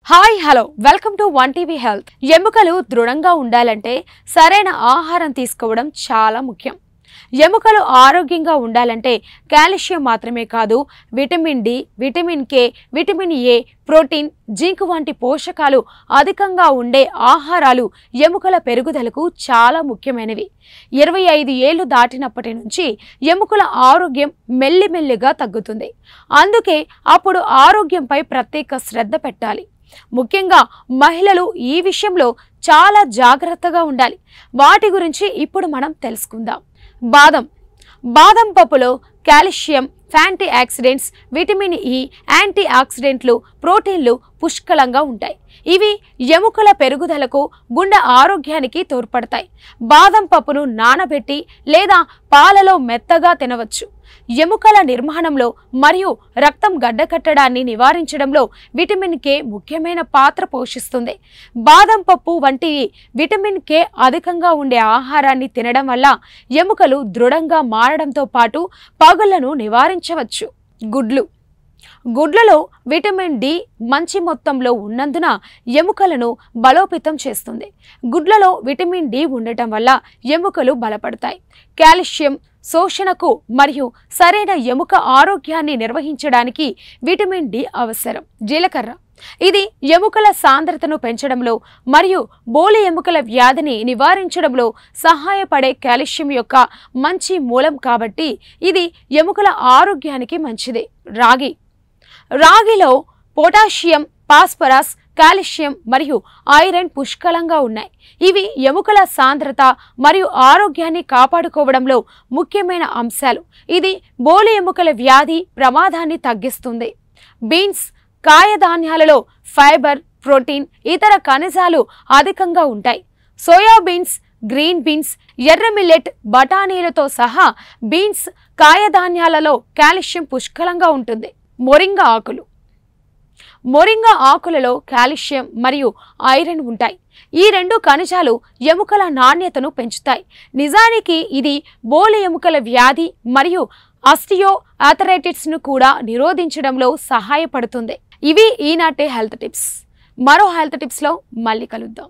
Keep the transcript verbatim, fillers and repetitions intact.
Hi hello welcome to one TV health. ఎముకలు దృఢంగా ఉండాలంటే సరైన ఆహారం తీసుకోవడం చాలా ముఖ్యం. ఎముకలు ఆరోగ్యంగా ఉండాలంటే కాల్షియం మాత్రమే కాదు, vitamin D, vitamin K, vitamin A, protein, zinc వంటి పోషకాలు అధికంగా ఉండే ఆహారాలు ఎముకల పెరుగుదలకు చాలా ముఖ్యమైనవి. ఇరవై ఐదు ఏళ్లు దాటినప్పటి నుంచి ఎముకల ఆరోగ్యం మెల్లిమెల్లిగా తగ్గుతుంది. అందుకే అప్పుడు ఆరోగ్యంపై ప్రత్యేక శ్రద్ధ పెట్టాలి. ముఖ్యంగా మహిళలు ఈ విషయంలో చాలా జాగ్రత్తగా ఉండాలి. వాటి గురించి ఇప్పుడు మనం తెలుసుకుందాం. బాదం బాదం పప్పులో calcium, antioxidants, vitamin E, యాంటీ ఆక్సిడెంట్లు, ప్రోటీన్లు పుష్కలంగా ఉంటాయి. ఇవి ఎముకల పెరుగుదలకు, గుండె ఆరోగ్యానికి తోడ్పడతాయి. బాదం పప్పును నానబెట్టి లేదా పాలలో మెత్తగా తినవచ్చు. ఎముకల నిర్మాణంలో మరియు రక్తం గడ్డకట్టడాన్ని నివారించడంలో విటమిన్ కే ముఖ్యమైన పాత్ర పోషిస్తుంది. బాదం పప్పు వంటి విటమిన్ కే అధికంగా ఉండే ఆహారాన్ని తినడం వల్ల ఎముకలు దృఢంగా మారడంతో పాటు పగుళ్లను నివారించవచ్చు. గుడ్లు గుడ్లలో విటమిన్ డి మంచి మొత్తంలో ఉన్నందున ఎముకలను బలోపేతం చేస్తుంది. గుడ్లలో విటమిన్ డి ఉండటం వల్ల ఎముకలు బలపడతాయి. కాల్షియం శోషణకు మరియు సరైన ఎముక ఆరోగ్యాన్ని నిర్వహించడానికి విటమిన్ డి అవసరం. జీలకర్ర ఇది ఎముకల సాంద్రతను పెంచడంలో మరియు బోలి ఎముకల వ్యాధిని నివారించడంలో సహాయపడే కాల్షియం యొక్క మంచి మూలం కాబట్టి ఇది ఎముకల ఆరోగ్యానికి మంచిది. రాగి రాగిలో పొటాషియం, ఫాస్ఫరస్, కాల్షియం మరియు ఐరన్ పుష్కలంగా ఉన్నాయి. ఇవి ఎముకల సాంద్రత మరియు ఆరోగ్యాన్ని కాపాడుకోవడంలో ముఖ్యమైన అంశాలు. ఇది బోలి ఎముకల వ్యాధి ప్రమాదాన్ని తగ్గిస్తుంది. బీన్స్ కాయధాన్యాలలో ఫైబర్, ప్రోటీన్, ఇతర ఖనిజాలు అధికంగా ఉంటాయి. సోయాబీన్స్, గ్రీన్ బీన్స్, ఎర్ర మిల్లెట్, బఠానీలతో సహా బీన్స్ కాయధాన్యాలలో కాల్షియం పుష్కలంగా ఉంటుంది. మొరింగా ఆకులు మొరింగా ఆకులలో కాల్షియం మరియు ఐరన్ ఉంటాయి. ఈ రెండు ఖనిజాలు ఎముకల నాణ్యతను పెంచుతాయి. నిజానికి ఇది బోలి ఎముకల వ్యాధి మరియు ఆస్టియో ఆర్థరైటిస్ ను కూడా నిరోధించడంలో సహాయపడుతుంది. ఇవి ఈనాటి హెల్త్ టిప్స్. మరో హెల్త్ టిప్స్ లో మళ్ళీ కలుద్దాం.